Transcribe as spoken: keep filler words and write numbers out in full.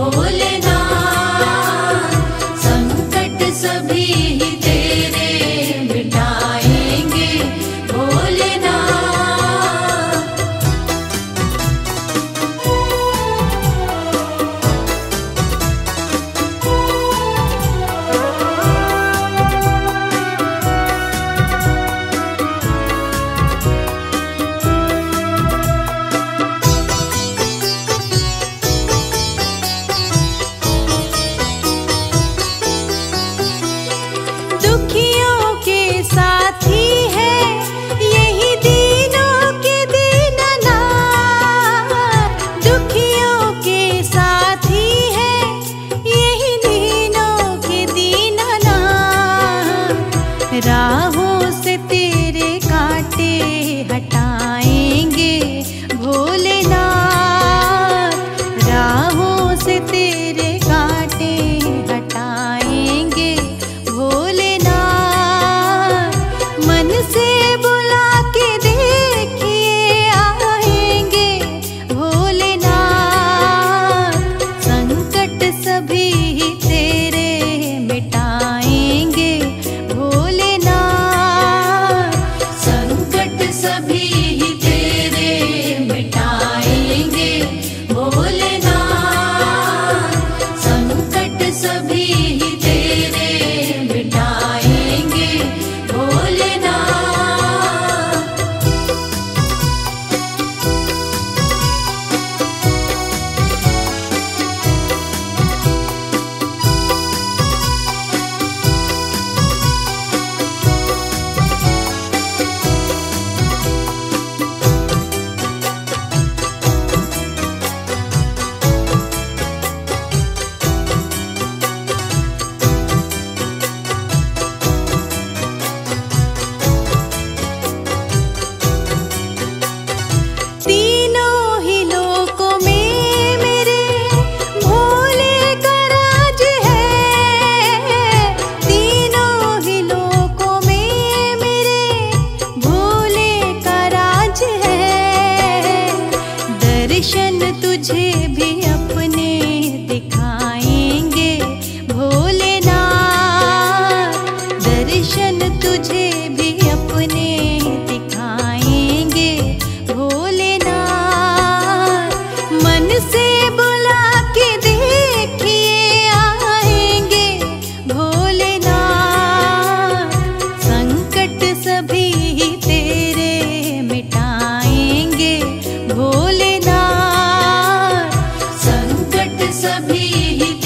भोलेनाथ, संकट सभी ही तेरे मिटाएंगे भोलेनाथ। दुखियों के साथी है यही दीनों के दीननाथ, दुखियों के साथी है यही दीनों के दीननाथ। राहों से तेरे कांटे हटाएंगे भोलेनाथ, राहों से तेरे कांटे हटाएंगे भोलेनाथ। मन से बुला के देखिए आएंगे भोलेनाथ, संकट सभी ही तेरे मिटाएंगे भोलेनाथ, संकट सभी ही तेरे मिटाएंगे भोलेनाथ, संकट सभी ही तेरे मिटाएंगे भोलेनाथ। तीनों ही लोकों में मेरे भोले का राज है, तीनों ही लोकों में मेरे भोले का राज है। दर्शन तुझे भी अपने दिखाएंगे भोलेनाथ, दर्शन तुझे भी अपने दिखाएंगे भोलेनाथ। मन से बुला के देखिए आएंगे भोलेनाथ, संकट सभी ही तेरे मिटाएंगे भोलेनाथ, संकट सभी ही